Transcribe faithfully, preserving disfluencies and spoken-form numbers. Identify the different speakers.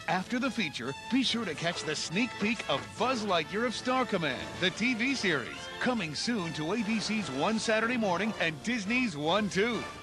Speaker 1: After the feature, be sure to catch the sneak peek of Buzz Lightyear of Star Command, the T V series, coming soon to A B C's One Saturday Morning and Disney's One Two.